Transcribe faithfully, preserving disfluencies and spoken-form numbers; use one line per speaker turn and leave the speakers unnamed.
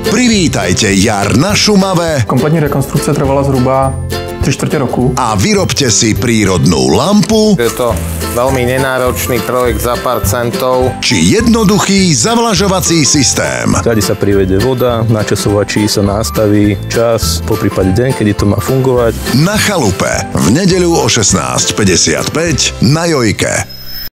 Privítajte jar na Šumave.
Kompletní rekonstrukce trvala zhruba tři čtvrtě roku.
A vyrobte si prírodnú lampu.
Je to veľmi nenáročný projekt za pár centov.
Či jednoduchý zavlažovací systém.
Tady sa privede voda, na časovači sa nastaví čas, poprípade deň, kedy to má fungovať.
Na chalupe v nedeľu o šestnásť päťdesiatpäť na Jojke.